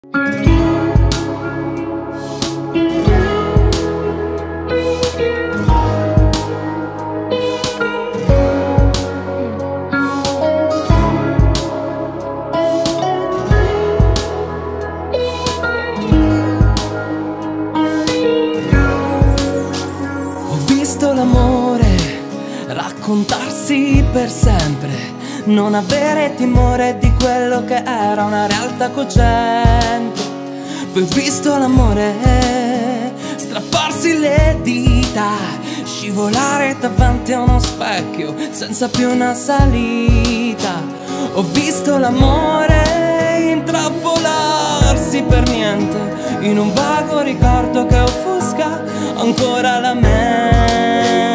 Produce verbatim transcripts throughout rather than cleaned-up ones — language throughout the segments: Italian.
L'amore, raccontarsi per sempre, non avere timore di quello che era una realtà cogente. Poi ho visto l'amore strapparsi le dita, scivolare davanti a uno specchio senza più una salita. Ho visto l'amore intrappolarsi per niente in un vago ricordo che offusca ancora la mente.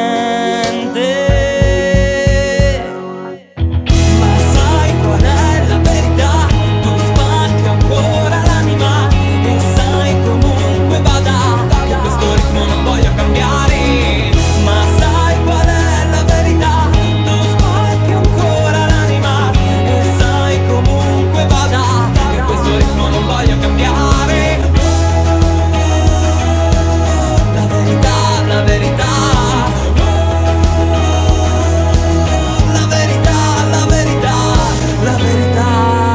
Ma sai qual è la verità? Tu spacchi ancora l'anima e sai comunque vada che questo ritmo non voglio cambiare. Ma sai qual è la verità? Tu spacchi ancora l'anima e sai comunque vada che questo ritmo non voglio cambiare. La verità, la verità, la verità, la verità, la verità.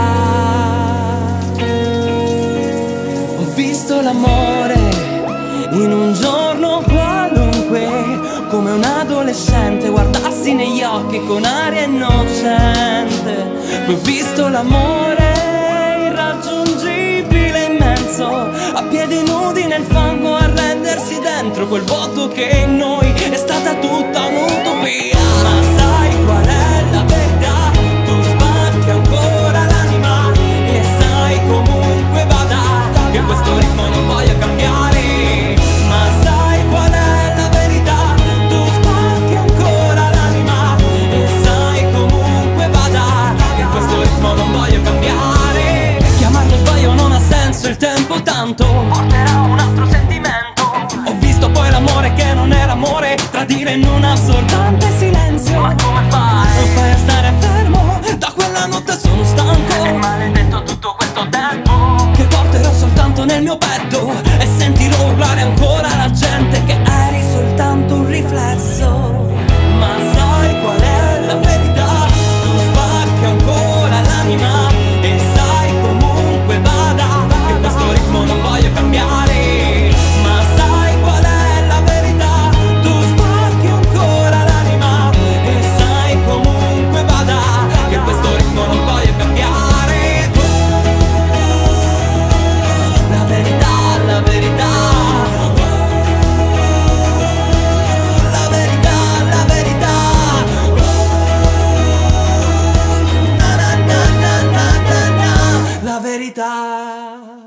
Ho visto l'amore in un giorno qualunque, come un adolescente guardarsi negli occhi con aria innocente. Poi ho visto l'amore irraggiungibile, immenso, a piedi nudi nel fango, a rendersi dentro quel vuoto che in noi è stata tutta un'utopia. Ma sai qual è la verità? Tu spacchi ancora l'anima e sai comunque vada che questo ritmo non voglio cambiare. Ma sai qual è la verità? Tu spacchi ancora l'anima e sai comunque vada che questo ritmo non voglio cambiare. Chiamarlo sbaglio non ha senso, il tempo tanto porterà un altro sentimento. Ho visto poi l'amore che non era amore tradire in un assordante silenzio. Ma come fai? Non fai a stare fermo, da quella notte sono stanco. È maledetto tutto questo tempo che porterò soltanto nel mio petto e sentirò urlare ancora la gente che eri soltanto un riflesso. Ma sai qual è la verità? Tu spacchi ancora l'anima e sai comunque vada che questo ritmo non voglio cambiare. Ma sai qual è la verità? Tu spacchi ancora l'anima e sai comunque vada che questo ritmo non voglio cambiare. La verità, la verità, la verità, la verità, na na na na na na, la verità.